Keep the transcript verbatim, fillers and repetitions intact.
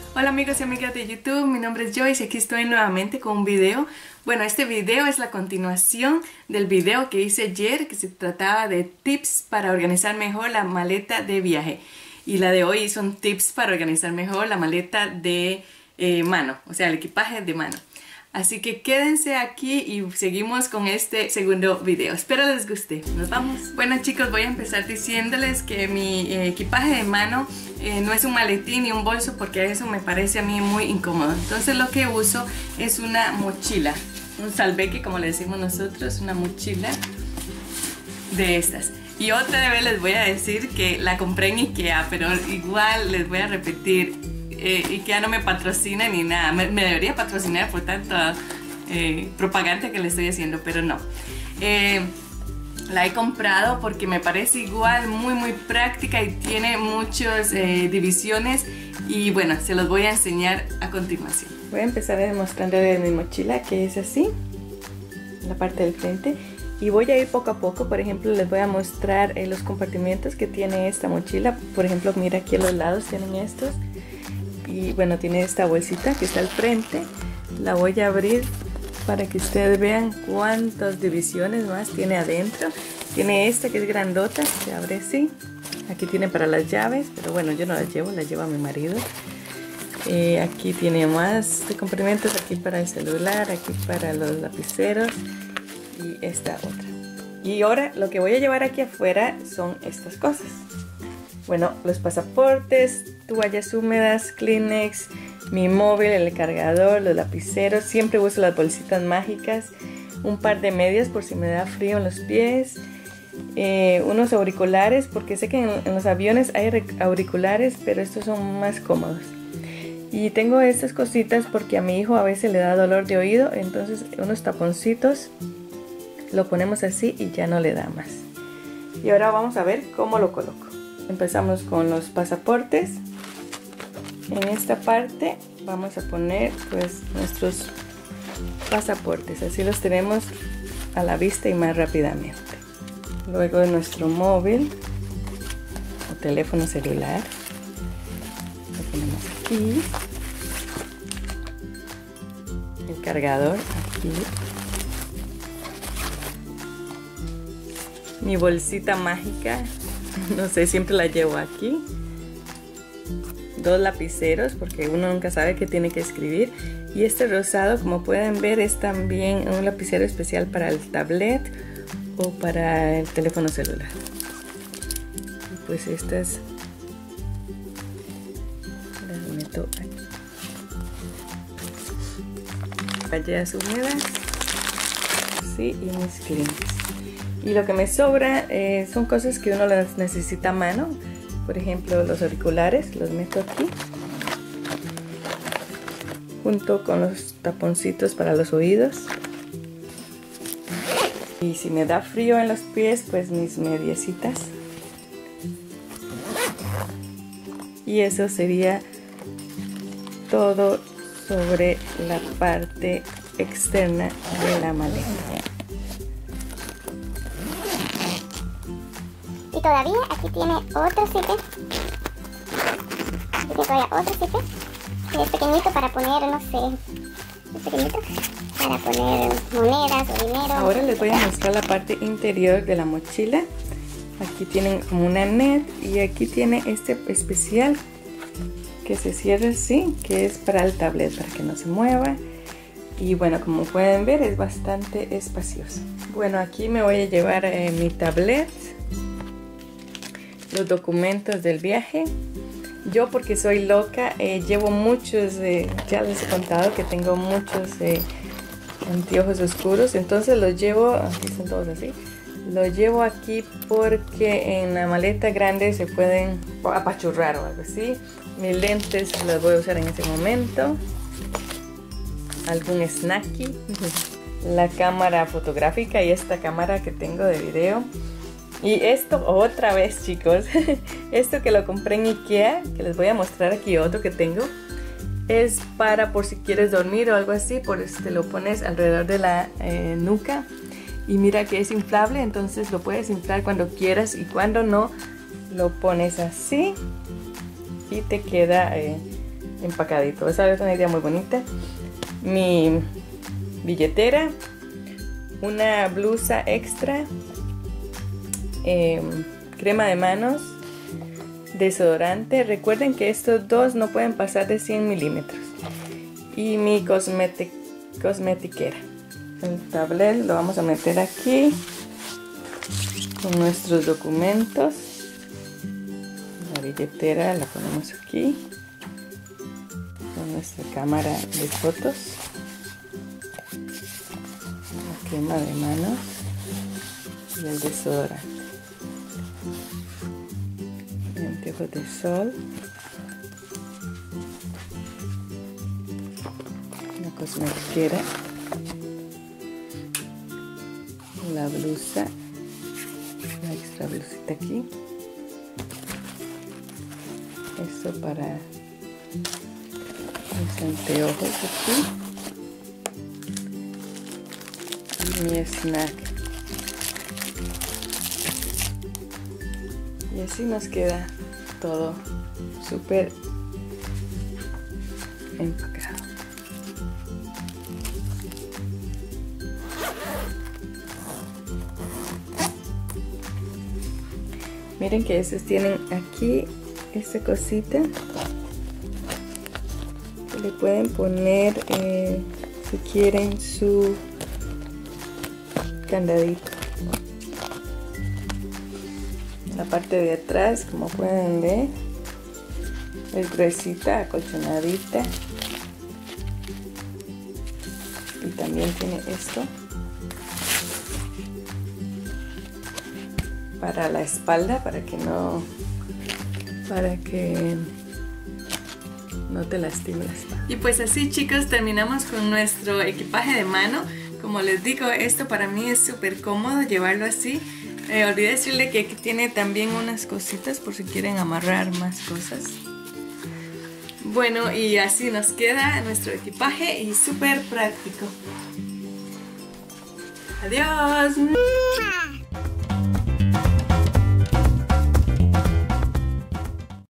Hola amigos y amigas de YouTube, mi nombre es Joyce y aquí estoy nuevamente con un video. Bueno, este video es la continuación del video que hice ayer, que se trataba de tips para organizar mejor la maleta de viaje. Y la de hoy son tips para organizar mejor la maleta de eh, mano, o sea, el equipaje de mano. Así que quédense aquí y seguimos con este segundo video. Espero les guste. Nos vamos. Bueno chicos, voy a empezar diciéndoles que mi eh, equipaje de mano eh, no es un maletín ni un bolso, porque eso me parece a mí muy incómodo. Entonces lo que uso es una mochila, un salveque como le decimos nosotros, una mochila de estas. Y otra vez les voy a decir que la compré en IKEA, pero igual les voy a repetir. Eh, IKEA no me patrocina ni nada, me, me debería patrocinar por tanta eh, propaganda que le estoy haciendo, pero no. Eh, la he comprado porque me parece igual muy muy práctica y tiene muchas eh, divisiones y bueno, se los voy a enseñar a continuación. Voy a empezar demostrándoles mi mochila, que es así, la parte del frente, y voy a ir poco a poco. Por ejemplo, les voy a mostrar eh, los compartimentos que tiene esta mochila. Por ejemplo, mira, aquí a los lados tienen estos. Y bueno, tiene esta bolsita que está al frente. La voy a abrir para que ustedes vean cuántas divisiones más tiene adentro. Tiene esta que es grandota, se abre así. Aquí tiene para las llaves, pero bueno, yo no las llevo, las lleva mi marido. Eh, aquí tiene más de complementos, aquí para el celular, aquí para los lapiceros y esta otra. Y ahora lo que voy a llevar aquí afuera son estas cosas. Bueno, los pasaportes, toallas húmedas, Kleenex, mi móvil, el cargador, los lapiceros. Siempre uso las bolsitas mágicas, un par de medias por si me da frío en los pies, eh, unos auriculares, porque sé que en, en los aviones hay auriculares, pero estos son más cómodos. Y tengo estas cositas porque a mi hijo a veces le da dolor de oído, entonces unos taponcitos, lo ponemos así y ya no le da más. Y ahora vamos a ver cómo lo coloco. Empezamos con los pasaportes. En esta parte vamos a poner pues nuestros pasaportes, así los tenemos a la vista y más rápidamente. Luego nuestro móvil o teléfono celular, lo ponemos aquí. El cargador aquí. Mi bolsita mágica, no sé, siempre la llevo aquí. Dos lapiceros, porque uno nunca sabe qué tiene que escribir. Y este rosado, como pueden ver, es también un lapicero especial para el tablet o para el teléfono celular. Y pues estas las meto aquí. Toallas húmedas, sí, y mis Kleenex. Y lo que me sobra eh, son cosas que uno las necesita a mano. Por ejemplo, los auriculares los meto aquí, junto con los taponcitos para los oídos. Y si me da frío en los pies, pues mis mediecitas. Y eso sería todo sobre la parte externa de la maleta. Y todavía aquí tiene otro zipper. Aquí tiene todavía otro zipper, que es pequeñito para poner, no sé, es pequeñito para poner monedas o dinero. Ahora les voy a mostrar la parte interior de la mochila. Aquí tienen como una net y aquí tiene este especial que se cierra así, que es para el tablet, para que no se mueva. Y bueno, como pueden ver, es bastante espacioso. Bueno, aquí me voy a llevar eh, mi tablet, los documentos del viaje. Yo, porque soy loca, eh, llevo muchos, eh, ya les he contado que tengo muchos eh, anteojos oscuros, entonces los llevo, aquí son todos así, los llevo aquí porque en la maleta grande se pueden apachurrar o algo así. Mis lentes los voy a usar en ese momento, algún snacky, la cámara fotográfica y esta cámara que tengo de video. Y esto otra vez, chicos, esto que lo compré en IKEA, que les voy a mostrar aquí otro que tengo, es para por si quieres dormir o algo así, por eso te lo pones alrededor de la eh, nuca. Y mira que es inflable, entonces lo puedes inflar cuando quieras y cuando no, lo pones así y te queda eh, empacadito. Esa es una idea muy bonita. Mi billetera, una blusa extra, eh, crema de manos, desodorante. Recuerden que estos dos no pueden pasar de cien milímetros. Y mi cosmetic, cosmetiquera. El tablet lo vamos a meter aquí con nuestros documentos. La billetera la ponemos aquí con nuestra cámara de fotos. La crema de manos y el desodorante. Anteojos de sol. La cosmetiquera. La blusa. La extra blusita aquí. Esto para mis anteojos aquí. Y mi snack. Y así nos queda todo súper empacado. Miren que estos tienen aquí esta cosita que le pueden poner eh, si quieren su candadito. La parte de atrás, como pueden ver, es gruesita, acolchonadita. Y también tiene esto para la espalda, para que no para que no te lastime la espalda. Y pues así, chicos, terminamos con nuestro equipaje de mano. Como les digo, esto para mí es súper cómodo llevarlo así. Eh, olvidé decirle que aquí tiene también unas cositas por si quieren amarrar más cosas. Bueno, y así nos queda nuestro equipaje y súper práctico. Adiós.